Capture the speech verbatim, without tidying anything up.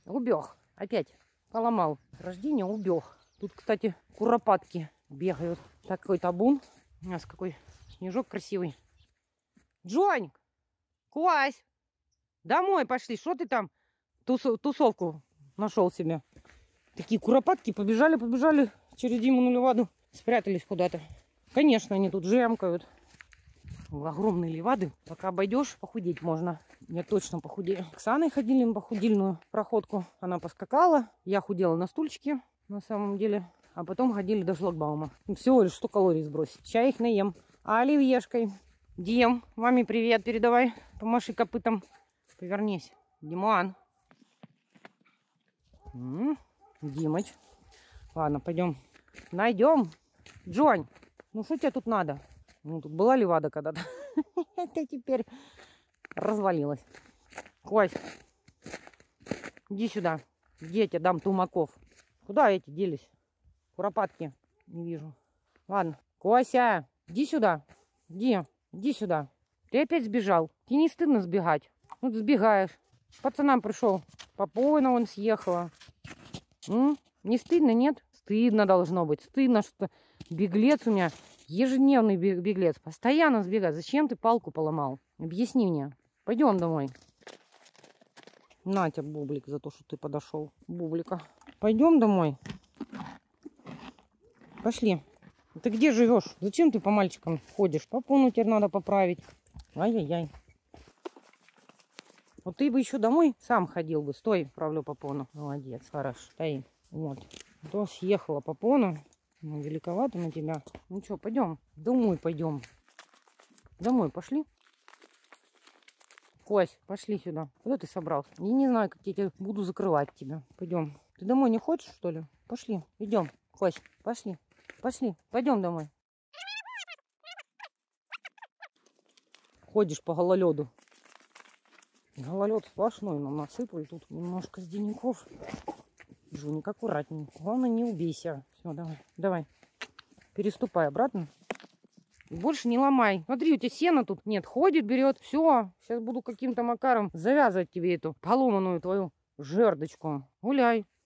Убег. Опять поломал. Рождение убег. Тут, кстати, куропатки бегают. Такой табун. У нас какой снежок красивый. Джоник! Квась! Домой пошли. Что ты там тусов тусовку нашел себе? Такие куропатки побежали, побежали через Диму Леваду. Спрятались куда-то. Конечно, они тут жемкают. Огромные левады. Пока обойдешь, похудеть можно. Я точно похудею. С Оксаной ходили на похудельную проходку. Она поскакала. Я худела на стульчике, на самом деле. А потом ходили до шлагбаума. Всего лишь сто калорий сбросить. Сейчас их наем. А оливьешкой. Дим, маме привет передавай. Помаши копытом. Повернись. Диман. М -м, Димыч. Ладно, пойдем. Найдем. Джонь, ну что тебе тут надо? Ну, тут была левада когда-то. Это теперь развалилась. Кось, иди сюда. Где я тебе дам тумаков? Куда эти делись? Куропатки не вижу. Ладно. Кося, иди сюда. Иди, иди сюда. Ты опять сбежал. Тебе не стыдно сбегать? Вот сбегаешь. К пацанам пришел. Попойно он съехала. М? Не стыдно, нет? Стыдно должно быть. Стыдно, что беглец у меня, ежедневный беглец. Постоянно сбегает. Зачем ты палку поломал? Объясни мне. Пойдем домой. На тебе, Бублик, за то, что ты подошел. Бублика. Пойдем домой. Пошли. Ты где живешь? Зачем ты по мальчикам ходишь? Попону теперь надо поправить. Ай-яй-яй. Вот ты бы еще домой сам ходил бы. Стой, правлю попону. Молодец, хорош. Стои. Вот. То съехала попона. Ну, великовато на тебя. Ну что, пойдем. Домой пойдем. Домой пошли. Кось, пошли сюда. Куда ты собрался? Я не знаю, как я тебя буду закрывать тебя. Пойдем. Ты домой не хочешь, что ли? Пошли. Идем. Кось, пошли. Пошли. Пойдем домой. Ходишь по гололеду. Гололед сплошной нам насыпали. Тут немножко с денников. Жуник, аккуратней. Главное, не убейся. Все, давай. Давай. Переступай обратно. И больше не ломай. Смотри, у тебя сена тут нет. Ходит, берет. Все. Сейчас буду каким-то макаром завязывать тебе эту поломанную твою жердочку. Гуляй.